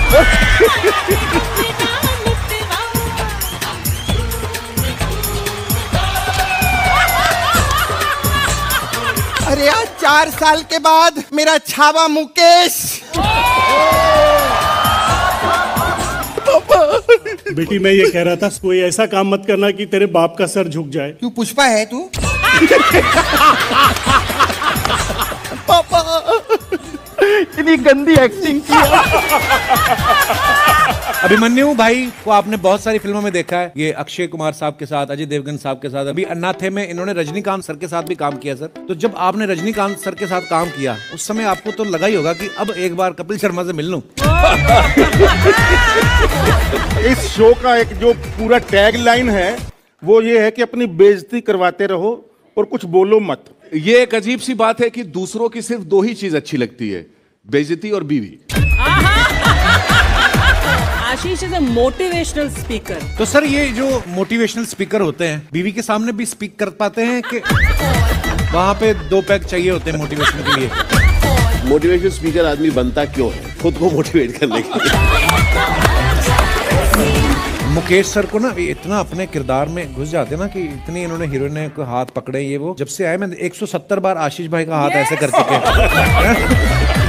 अरे यार 4 साल के बाद मेरा छावा मुकेश। बेटी मैं ये कह रहा था कोई ऐसा काम मत करना कि तेरे बाप का सर झुक जाए। क्यों पुष्पा है तू? पापा इतनी गंदी एक्टिंग की। अभिमन्यु भाई को आपने बहुत सारी फिल्मों में देखा है, ये अक्षय कुमार साहब के साथ, अजय देवगन साहब के साथ, अभी अन्नाथे में इन्होंने रजनीकांत सर के साथ भी काम किया सर। तो जब आपने रजनीकांत सर के साथ काम किया उस समय आपको तो लगा ही होगा कि अब एक बार कपिल शर्मा से मिल लूं। इस शो का एक जो पूरा टैग लाइन है वो ये है कि अपनी बेइज्जती करवाते रहो और कुछ बोलो मत। ये एक अजीब सी बात है कि दूसरों की सिर्फ 2 ही चीज अच्छी लगती है, बेइज्जती और बीवी। Ashish is a motivational speaker. तो सर ये जो मोटिवेशनल स्पीकर होते हैं बीवी के सामने भी स्पीक कर पाते हैं कि वहां पे 2 पैक चाहिए होते हैं मोटिवेशन के लिए? मोटिवेशन स्पीकर आदमी बनता क्यों है? खुद को मोटिवेट करने के लिए। मुकेश सर को ना इतना अपने किरदार में घुस जाते ना कि इतनी इन्होंने हीरोइन को हाथ पकड़े, ये वो जब से आए मैं 170 बार आशीष भाई का हाथ ऐसे कर चुके हैं।